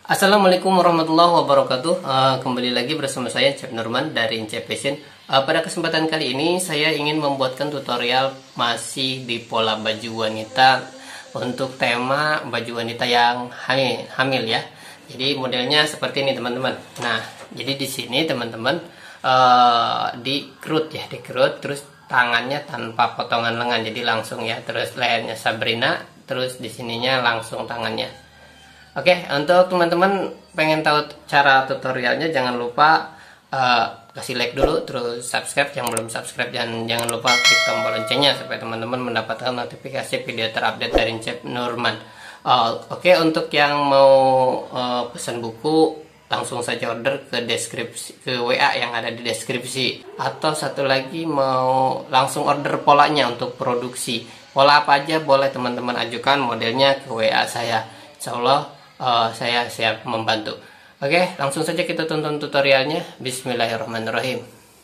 Assalamualaikum warahmatullahi wabarakatuh. Kembali lagi bersama saya Chef Nurman dari Chef Fashion. Pada kesempatan kali ini saya ingin membuatkan tutorial masih di pola baju wanita untuk tema baju wanita yang hamil ya. Jadi modelnya seperti ini teman-teman. Nah, jadi di sini teman-teman dikerut terus tangannya tanpa potongan lengan, jadi langsung ya. Terus lehernya Sabrina, terus di sininya langsung tangannya. Oke, untuk teman-teman pengen tahu cara tutorialnya, jangan lupa kasih like dulu, terus subscribe yang belum subscribe, dan jangan lupa klik tombol loncengnya supaya teman-teman mendapatkan notifikasi video terupdate dari Chef Nurman. Oke, untuk yang mau pesan buku langsung saja order ke deskripsi, ke WA yang ada di deskripsi, atau satu lagi mau langsung order polanya untuk produksi. Pola apa aja boleh teman-teman ajukan modelnya ke WA saya. Insya Allah saya siap membantu. Oke, langsung saja kita tonton tutorialnya. Bismillahirrahmanirrahim.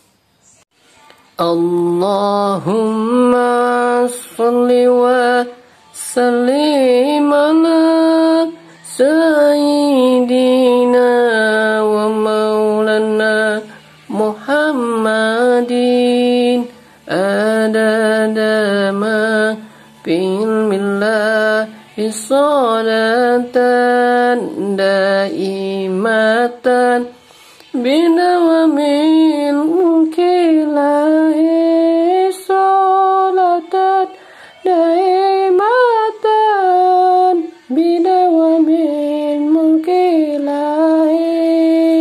Allahumma sholli wa sallim ala sayyidina wa maulana Muhammadin adada ma billah salatan daimatan binawamil mukilahi salatan daimatan binawamil mukilahi.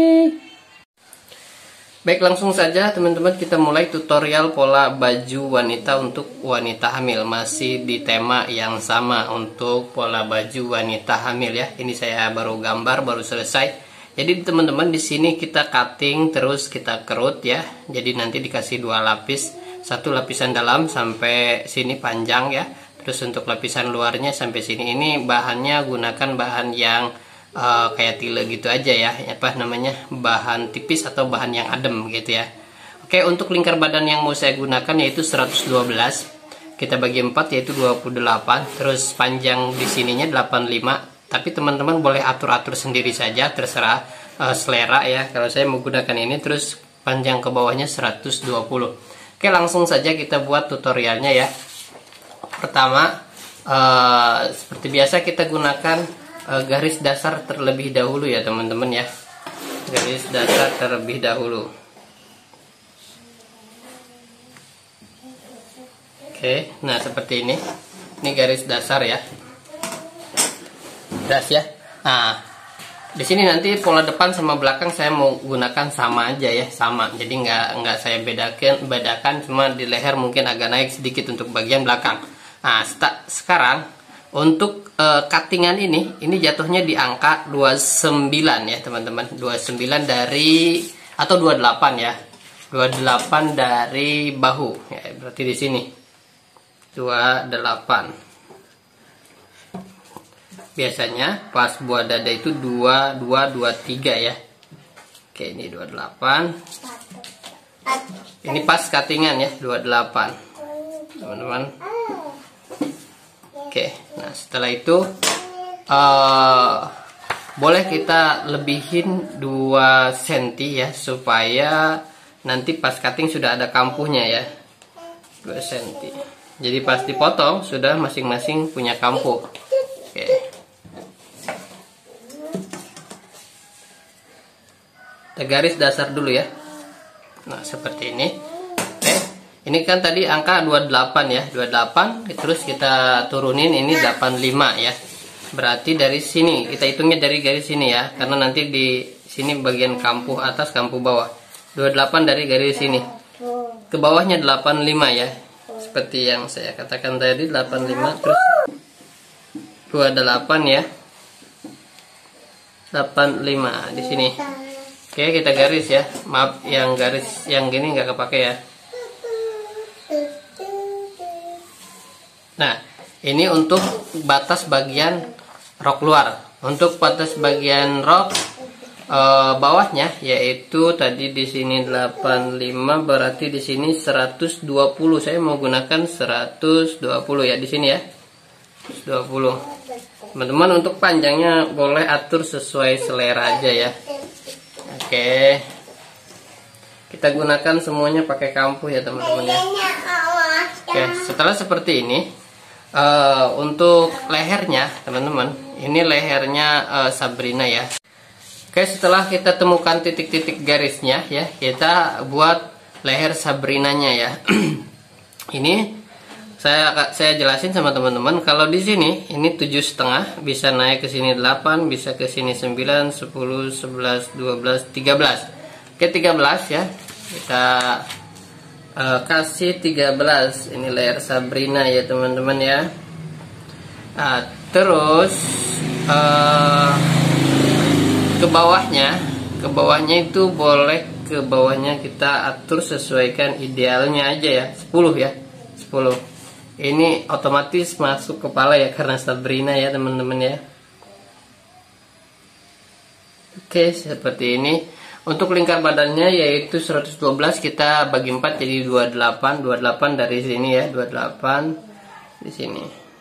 Baik, langsung saja teman-teman kita mulai tutorial pola baju wanita untuk wanita hamil. Masih di tema yang sama untuk pola baju wanita hamil ya. Ini saya baru gambar, baru selesai. Jadi teman-teman di sini kita cutting terus kita kerut ya. Jadi nanti dikasih dua lapis, satu lapisan dalam sampai sini panjang ya. Terus untuk lapisan luarnya sampai sini. Ini bahannya gunakan bahan yang kayak tile gitu aja ya, apa namanya, bahan tipis atau bahan yang adem gitu ya. Oke, untuk lingkar badan yang mau saya gunakan yaitu 112, kita bagi 4 yaitu 28, terus panjang di sininya 85, tapi teman-teman boleh atur-atur sendiri saja, terserah selera ya. Kalau saya menggunakan ini, terus panjang ke bawahnya 120. Oke, langsung saja kita buat tutorialnya ya. Pertama, seperti biasa kita gunakan garis dasar terlebih dahulu ya teman-teman ya. Garis dasar terlebih dahulu. Oke, nah seperti ini. Ini garis dasar ya. Das ya. Nah, di sini nanti pola depan sama belakang saya mau gunakan sama aja ya, sama. Jadi nggak saya bedakan, cuma di leher mungkin agak naik sedikit untuk bagian belakang. Nah, sekarang untuk cuttingan ini jatuhnya di angka 29 ya teman-teman. 29 dari, atau 28 ya. 28 dari bahu ya, berarti di sini 28. Biasanya pas buah dada itu 23 ya. Oke, ini 28. Ini pas cuttingan ya, 28 teman-teman. Oke, nah setelah itu boleh kita lebihin 2 cm ya, supaya nanti pas cutting sudah ada kampuhnya ya, 2 cm. Jadi pas dipotong sudah masing-masing punya kampuh. Oke. Kita garis dasar dulu ya. Nah seperti ini. Ini kan tadi angka 28 ya, 28, terus kita turunin ini 85 ya. Berarti dari sini, kita hitungnya dari garis sini ya, karena nanti di sini bagian kampuh atas, kampuh bawah. 28 dari garis sini. Ke bawahnya 85 ya. Seperti yang saya katakan tadi, 85 terus 28 ya. 85 di sini. Oke, kita garis ya. Maaf yang garis yang gini nggak kepake ya. Nah, ini untuk batas bagian rok luar. Untuk batas bagian rok bawahnya yaitu tadi di sini 85, berarti di sini 120. Saya mau gunakan 120 ya di sini ya. 120. Teman-teman, untuk panjangnya boleh atur sesuai selera aja ya. Oke, kita gunakan semuanya pakai kampuh ya teman-teman ya. Oke, setelah seperti ini, untuk lehernya teman-teman, ini lehernya Sabrina ya. Oke, setelah kita temukan titik-titik garisnya ya, kita buat leher Sabrinanya ya. Ini saya jelasin sama teman-teman, kalau di sini ini 7,5, bisa naik ke sini 8, bisa ke sini 9, 10, 11, 12, 13. Oke, 13 ya. Kita kasih 13. Ini leher Sabrina ya teman-teman ya. Nah, terus ke bawahnya itu boleh, ke bawahnya kita atur sesuaikan idealnya aja ya. 10 ya. 10. Ini otomatis masuk kepala ya, karena Sabrina ya teman-teman ya. Oke, seperti ini. Untuk lingkar badannya yaitu 112, kita bagi 4 jadi 28. 28 dari sini ya, 28 di sini.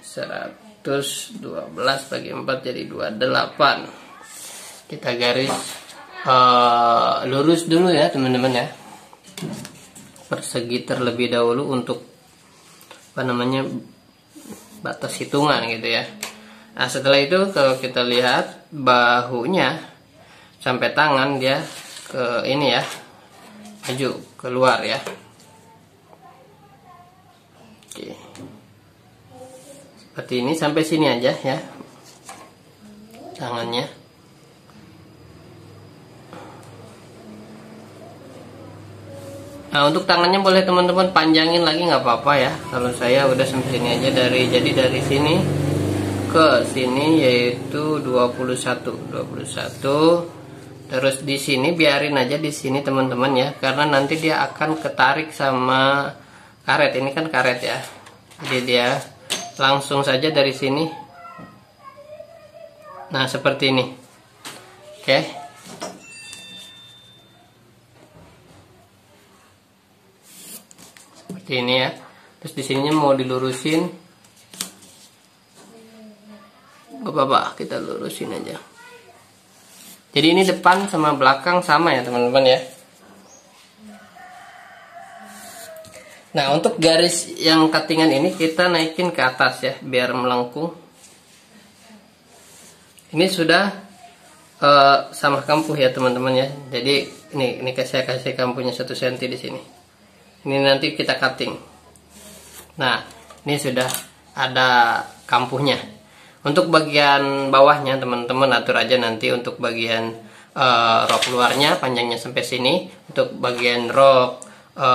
112 bagi 4 jadi 28. Kita garis lurus dulu ya teman-teman ya. Persegi terlebih dahulu untuk batas hitungan gitu ya. Nah, setelah itu kalau kita lihat bahunya sampai tangan, dia ke ini ya, maju keluar ya. Oke, seperti ini sampai sini aja ya tangannya. Nah, untuk tangannya boleh teman-teman panjangin lagi, nggak apa-apa ya. Kalau saya udah sampai sini aja, jadi dari sini ke sini yaitu 21. Terus di sini biarin aja di sini teman-teman ya, karena nanti dia akan ketarik sama karet. Ini kan karet ya. Jadi dia langsung saja dari sini. Nah, seperti ini. Oke. Seperti ini ya. Terus di sininya mau dilurusin, gak apa-apa, kita lurusin aja. Jadi ini depan sama belakang sama ya teman-teman ya. Nah, untuk garis yang cuttingan ini kita naikin ke atas ya, biar melengkung. Ini sudah sama kampuh ya teman-teman ya. Jadi ini saya kasih kampuhnya 1 cm di sini. Ini nanti kita cutting. Nah, ini sudah ada kampuhnya. Untuk bagian bawahnya teman-teman atur aja nanti. Untuk bagian rok luarnya panjangnya sampai sini. Untuk bagian rok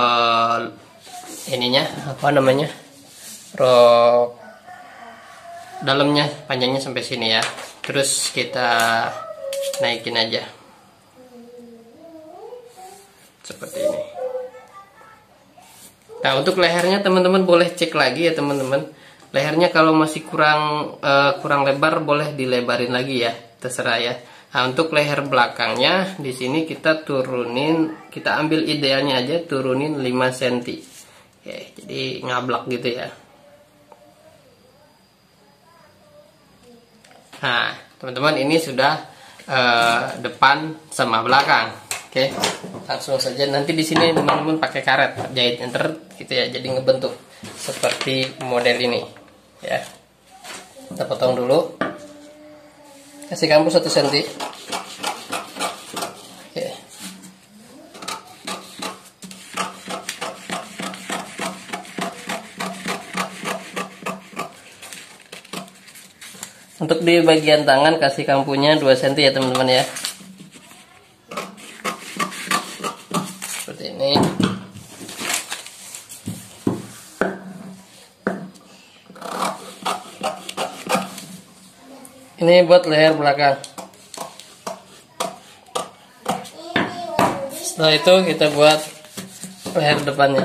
ininya apa namanya, rok dalamnya panjangnya sampai sini ya. Terus kita naikin aja seperti ini. Nah, untuk lehernya teman-teman boleh cek lagi ya teman-teman. Lehernya kalau masih kurang lebar boleh dilebarin lagi ya, terserah ya. Nah, untuk leher belakangnya di sini kita turunin, kita ambil idealnya aja, turunin 5 cm. Oke, jadi ngablak gitu ya. Nah, teman-teman, ini sudah depan sama belakang. Oke, langsung saja nanti di sini teman-teman pakai karet jahit enter gitu ya, jadi ngebentuk seperti model ini ya. Kita potong dulu, kasih kampuh 1 cm. Oke. Untuk di bagian tangan kasih kampuhnya 2 cm ya teman-teman ya. Seperti ini. Ini buat leher belakang. Setelah itu kita buat leher depannya.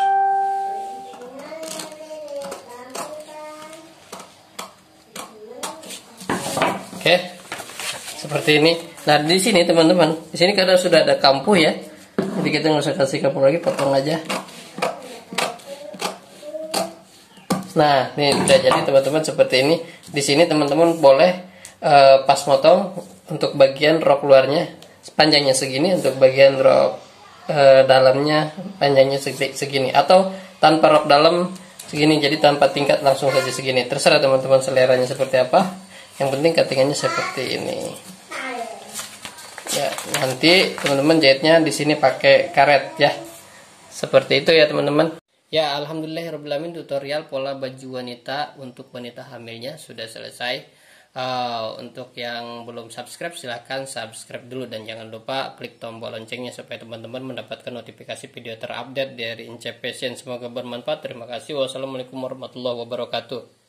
Oke, seperti ini. Nah, di sini teman-teman, di sini karena sudah ada kampuh ya, jadi kita nggak usah kasih kampuh lagi, potong aja. Nah, ini udah jadi teman-teman seperti ini. Di sini teman-teman boleh pas motong untuk bagian rok luarnya panjangnya segini, untuk bagian rok dalamnya panjangnya segini, atau tanpa rok dalam segini, jadi tanpa tingkat langsung saja segini. Terserah teman-teman seleranya seperti apa. Yang penting cuttingannya seperti ini. Ya, nanti teman-teman jahitnya di sini pakai karet ya. Seperti itu ya teman-teman. Ya, alhamdulillahirobbilalamin, tutorial pola baju wanita untuk wanita hamilnya sudah selesai. Untuk yang belum subscribe silahkan subscribe dulu, dan jangan lupa klik tombol loncengnya supaya teman-teman mendapatkan notifikasi video terupdate dari Incep Fashion. Semoga bermanfaat. Terima kasih. Wassalamualaikum warahmatullahi wabarakatuh.